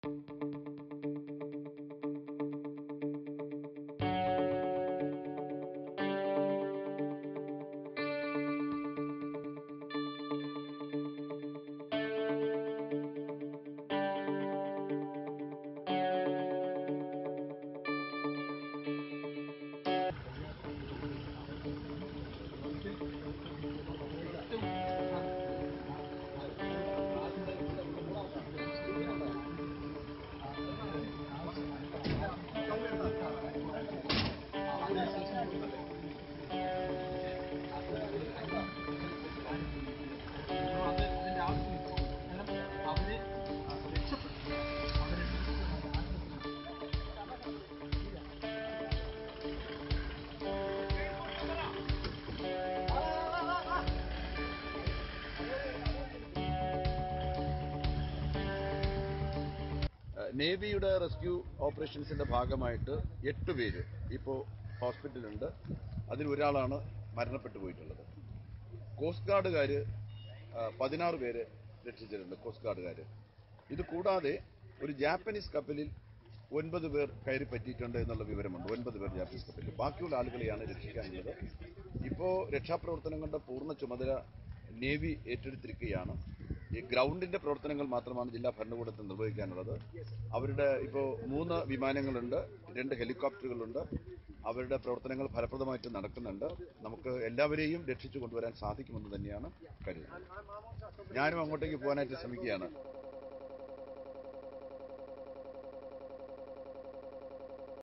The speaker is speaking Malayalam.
നേവിയുടെ റെസ്ക്യൂ ഓപ്പറേഷൻസിന്റെ ഭാഗമായിട്ട് 8 പേര് ഇപ്പോൾ ഹോസ്പിറ്റലുണ്ട്. അതിലൊരാളാണ് മരണപ്പെട്ടു പോയിട്ടുള്ളത്. കോസ്റ്റ് ഗാർഡുകാർ 16 പേര് രക്ഷിച്ചിട്ടുണ്ട്. കോസ്റ്റ് ഗാർഡുകാർ. ഇത് കൂടാതെ ഒരു ജാപ്പനീസ് കപ്പലിൽ 9 പേർ കയറി പറ്റിയിട്ടുണ്ട് എന്നുള്ള വിവരമുണ്ട്. 9 പേർ ജാപ്പനീസ് കപ്പലിൽ. ബാക്കിയുള്ള ആളുകളെയാണ് രക്ഷിക്കാനുള്ളത്. ഇപ്പോൾ രക്ഷാപ്രവർത്തനങ്ങളുടെ പൂർണ്ണ ചുമതല നേവി ഏറ്റെടുത്തിരിക്കുകയാണ്. ഈ ഗ്രൗണ്ടിന്റെ പ്രവർത്തനങ്ങൾ മാത്രമാണ് ജില്ലാ ഭരണകൂടത്തിൽ നിർവഹിക്കാനുള്ളത്. അവരുടെ ഇപ്പോൾ 3 വിമാനങ്ങളുണ്ട്, 2 ഹെലികോപ്റ്ററുകളുണ്ട്. അവരുടെ പ്രവർത്തനങ്ങൾ ഫലപ്രദമായിട്ട് നടക്കുന്നുണ്ട്. നമുക്ക് എല്ലാവരെയും രക്ഷിച്ചു കൊണ്ടുവരാൻ സാധിക്കുമെന്ന് തന്നെയാണ് കരുതുന്നത്. ഞാനും അങ്ങോട്ടേക്ക് പോകാനായിട്ട് ശ്രമിക്കുകയാണ്.